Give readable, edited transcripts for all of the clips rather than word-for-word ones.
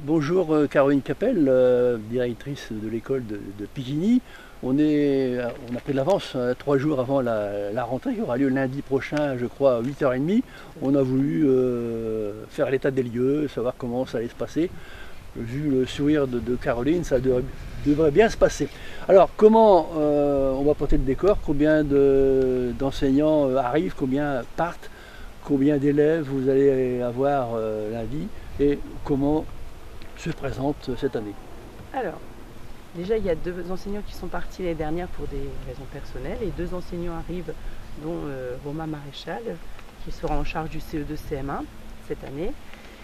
Bonjour Caroline Capel, directrice de l'école de Picquigny. On a pris de l'avance 3 jours avant la rentrée qui aura lieu lundi prochain, je crois, à 8h30. On a voulu faire l'état des lieux, savoir comment ça allait se passer. Vu le sourire de Caroline, ça devrait bien se passer. Alors, comment on va porter le décor? Combien d'enseignants arrivent? Combien partent? Combien d'élèves vous allez avoir lundi? Et comment se présente cette année? Alors, déjà il y a 2 enseignants qui sont partis l'année dernière pour des raisons personnelles et 2 enseignants arrivent, dont Romain Maréchal, qui sera en charge du CE2-CM1 cette année,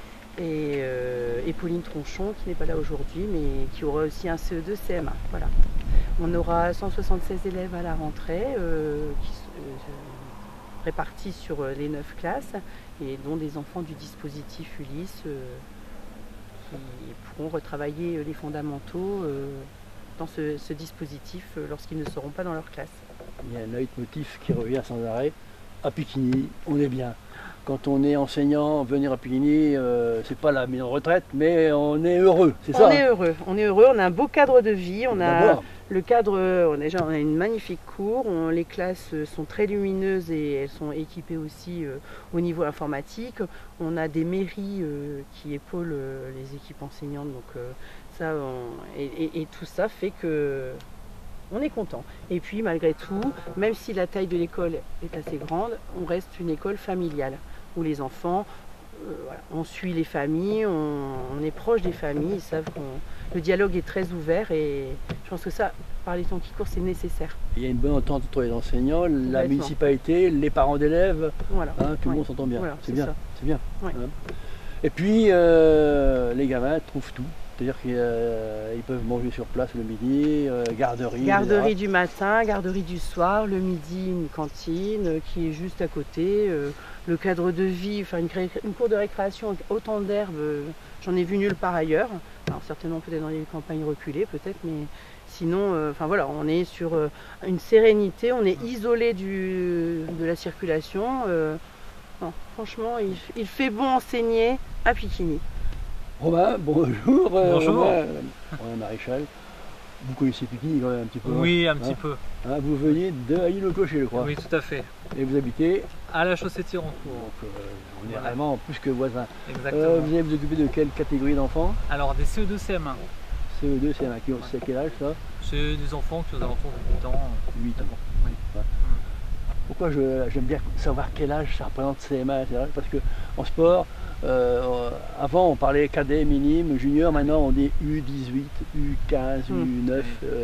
et Pauline Tronchon, qui n'est pas là aujourd'hui, mais qui aura aussi un CE2-CM1. Voilà. On aura 176 élèves à la rentrée, répartis sur les 9 classes, et dont des enfants du dispositif Ulysse, qui pourront retravailler les fondamentaux dans ce dispositif lorsqu'ils ne seront pas dans leur classe. Il y a un leitmotiv qui revient sans arrêt. À Picquigny, on est bien. Quand on est enseignant, venir à Picquigny, c'est pas la maison de retraite, mais on est heureux, c'est ça? On est heureux, on a un beau cadre de vie, on a le cadre, on a une magnifique cour, les classes sont très lumineuses et elles sont équipées aussi au niveau informatique. On a des mairies qui épaulent les équipes enseignantes, donc et tout ça fait que on est content. Et puis malgré tout, même si la taille de l'école est assez grande, on reste une école familiale où les enfants, voilà, on suit les familles, on est proche des familles, ils savent que le dialogue est très ouvert et je pense que ça, par les temps qui courent, c'est nécessaire. Il y a une bonne entente entre les enseignants, la municipalité, les parents d'élèves, voilà. Tout le monde s'entend bien. Voilà, c'est bien, c'est bien. Ouais. Et puis les gamins trouvent tout. C'est-à-dire qu'ils peuvent manger sur place le midi, garderie. Garderie du matin, garderie du soir, le midi une cantine qui est juste à côté, le cadre de vie, enfin une cour de récréation, autant d'herbe, j'en ai vu nulle part ailleurs. Alors certainement peut-être dans les campagnes reculées peut-être, mais sinon, enfin voilà, on est sur une sérénité, on est isolé de la circulation. Non, franchement, il fait bon enseigner à Picquigny. Romain, bonjour. Bonjour. Romain Maréchal. Vous connaissez Picquigny quand même un petit peu? Oui, un petit peu. Vous veniez de Hailly-le-Cocher, je crois. Oui, tout à fait. Et vous habitez à la Chaussée-Thironcourt. Donc on est vraiment plus que voisins. Exactement. Vous allez vous occuper de quelle catégorie d'enfants? Alors des CE2-CM1. CE2, CM1, c'est quel âge ça? C'est des enfants qui ont aux alentours de 8 ans. 8 ans. Oui. Ouais. Pourquoi j'aime bien savoir quel âge ça représente CM1, etc. Parce qu'en sport, avant on parlait cadet, minime, junior, maintenant on dit U18, U15, U9,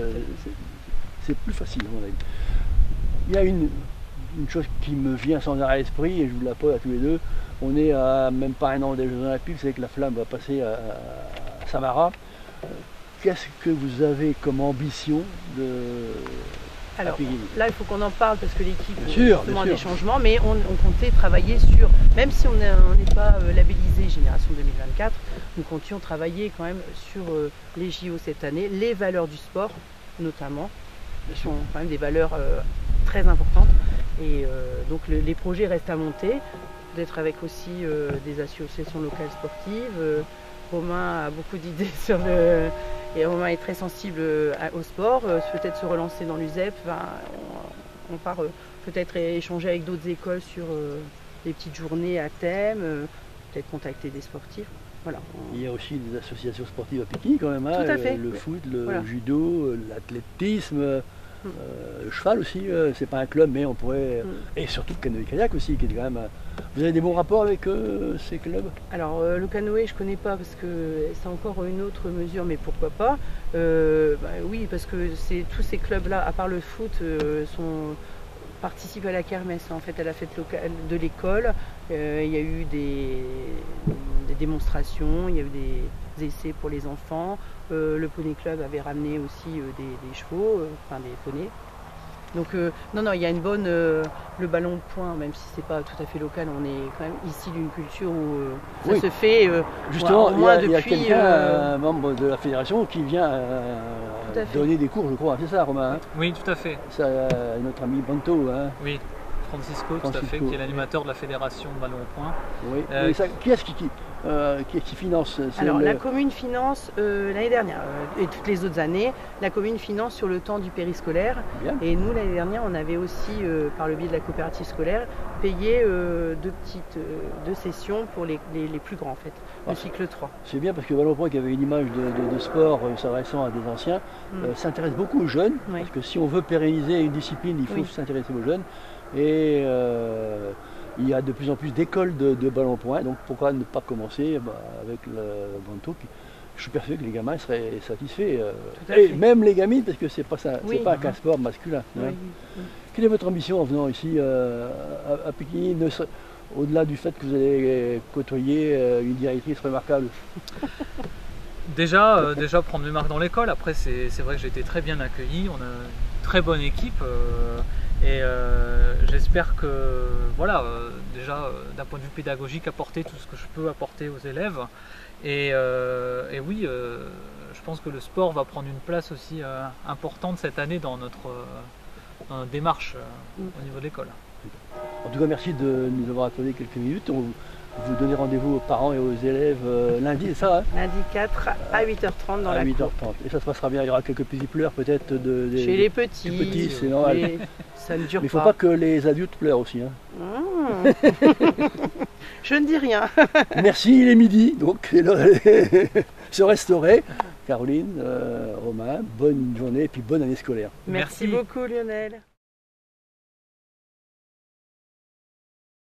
c'est plus facile à mon avis. Il y a une chose qui me vient sans arrêt à l'esprit et je vous la pose à tous les deux. On est à même pas un an des Jeux Olympiques, c'est que la flamme va passer à Samara. Qu'est-ce que vous avez comme ambition de... Alors là, il faut qu'on en parle parce que l'équipe demande des changements, mais on comptait travailler sur, même si on n'est pas labellisé Génération 2024, nous comptions travailler quand même sur les JO cette année, les valeurs du sport notamment, qui sont quand même des valeurs très importantes. Et donc les projets restent à monter, d'être avec aussi des associations locales sportives. Romain a beaucoup d'idées sur le... Et Romain est très sensible au sport, peut-être se relancer dans l'USEP. On part peut-être échanger avec d'autres écoles sur des petites journées à thème, peut-être contacter des sportifs. Voilà. Il y a aussi des associations sportives à Picquigny quand même, Tout à fait. Le foot, le judo, l'athlétisme, le cheval aussi, c'est pas un club mais on pourrait... Et surtout le canoë-kayak aussi qui est quand même... Vous avez des bons rapports avec ces clubs? Alors le canoë je connais pas parce que c'est encore une autre mesure, mais pourquoi pas. Oui, parce que tous ces clubs là, à part le foot, participent à la kermesse, en fait à la fête locale de l'école. Il y a eu des démonstrations, il y a eu des essais pour les enfants. Le poney club avait ramené aussi des chevaux, enfin des poneys. Donc non, il y a une bonne... le ballon de poing, même si c'est pas tout à fait local, on est quand même ici d'une culture où ça se fait justement, depuis... Il y a quelqu'un, un membre de la fédération, qui vient donner des cours, je crois. C'est ça, Romain? Oui, tout à fait. C'est notre ami Banto. Hein. Oui, Francisco, tout à fait, qui est l'animateur de la fédération de ballon au point. Oui. Qui est-ce qui qui finance? Alors la commune finance l'année dernière et toutes les autres années, la commune finance sur le temps du périscolaire. Bien. Et nous l'année dernière on avait aussi par le biais de la coopérative scolaire payé deux sessions pour les plus grands en fait, le cycle 3. C'est bien parce que Ballon-Point qui avait une image de sport s'adressant à des anciens s'intéresse beaucoup aux jeunes, parce que si on veut pérenniser une discipline il faut s'intéresser aux jeunes. Et il y a de plus en plus d'écoles de ballon-point, donc pourquoi ne pas commencer avec le Banto. Je suis persuadé que les gamins seraient satisfaits, et même les gamines, parce que c'est pas qu'un sport masculin. Hein. Quelle est votre ambition en venant ici à Picquigny, au-delà du fait que vous allez côtoyer une directrice remarquable? Déjà prendre mes marques dans l'école. Après c'est vrai que j'ai été très bien accueilli, on a une très bonne équipe. Et j'espère que, voilà, déjà d'un point de vue pédagogique, apporter tout ce que je peux apporter aux élèves. Et oui, je pense que le sport va prendre une place aussi importante cette année dans notre démarche au niveau de l'école. En tout cas, merci de nous avoir accordé quelques minutes. Vous donnez rendez-vous aux parents et aux élèves lundi, c'est ça, hein? Lundi 4 à 8h30 dans la cour. 8h30. Et ça se passera bien, il y aura quelques petits pleurs peut-être chez les petits. Les petits, c'est normal. Ça ne dure pas. Mais il ne faut pas que les adultes pleurent aussi. Hein. Je ne dis rien. Merci, il est midi, donc se restaurer. Caroline, Romain, bonne journée et puis bonne année scolaire. Merci beaucoup Lionel.